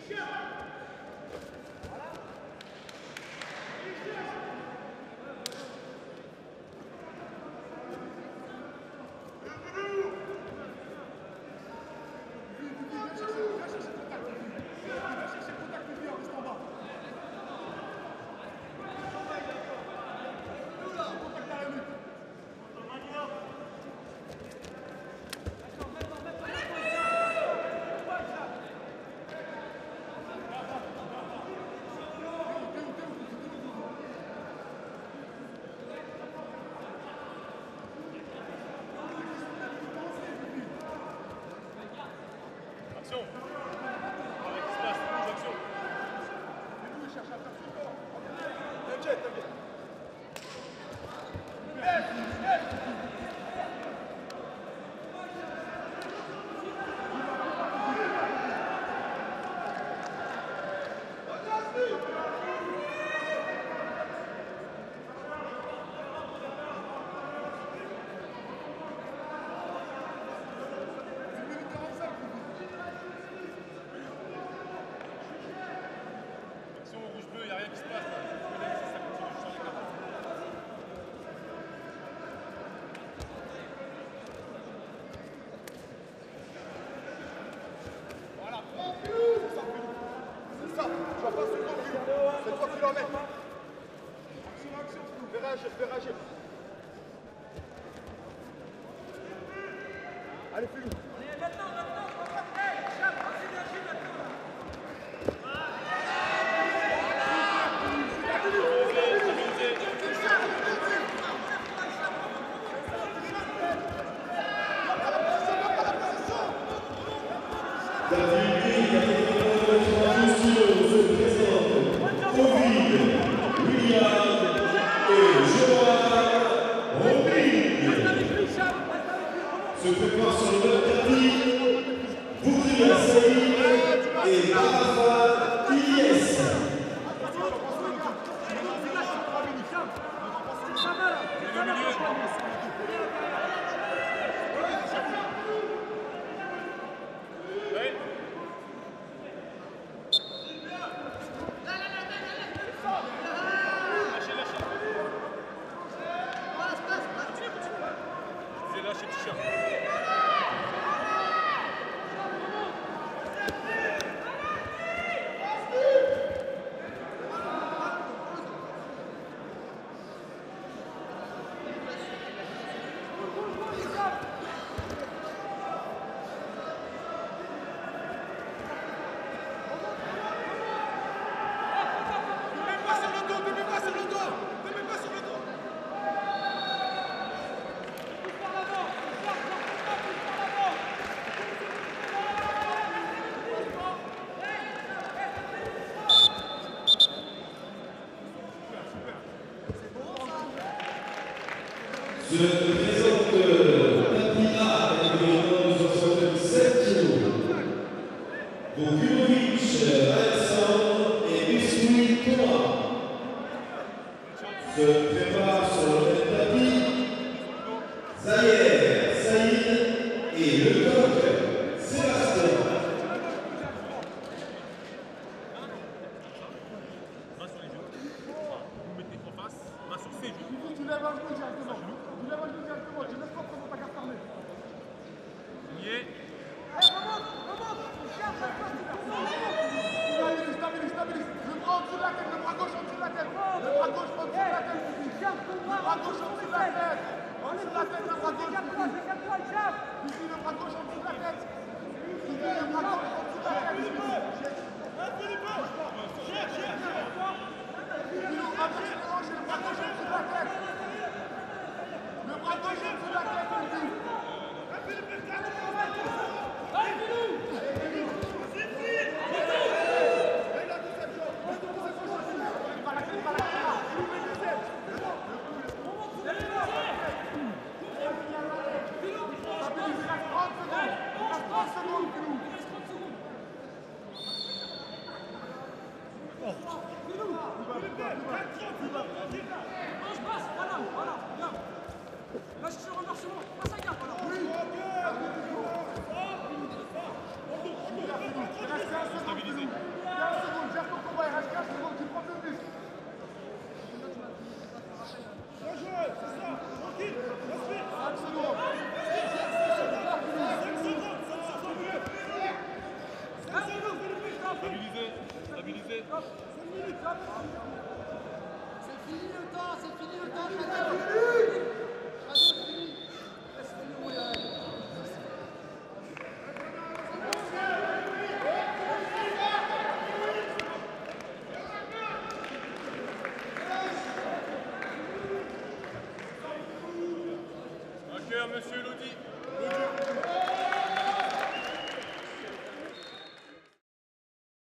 Allez, fais-le. Se prépare sur le tapis, Bourria Saïd et Arafat Ilyes. Se présente Tapia avec le numéro 67 kg. Bogurovic, Alexandre et Biscuit Thomas. Se prépare sur le même tapis Zahir Saïd et le coq Sébastien. Main sur les genoux. Vous mettez en face, main sur ses genoux. Tu lèves un genou directement. Tu lèves un genou directement. Je laisse pas prendre ta carte fermée. Signé. Stabilise. Le bras au-dessus de la tête, le bras gauche au-dessus de la tête. Le bras gauche au-dessus de la tête. Le bras gauche au-dessus de la tête. Au-dessus de la tête, le bras gauche. Ici, le bras gauche au-dessus de la tête. Ici, le bras gauche au-dessus de la tête. Philippe, rapproche les hanches et le bras gauche au-dessus de la tête. Le bras gauche au-dessus de la tête, Philippe. Stabilisé. fini le temps, c'est fini le temps. Un cœur, monsieur Lodi.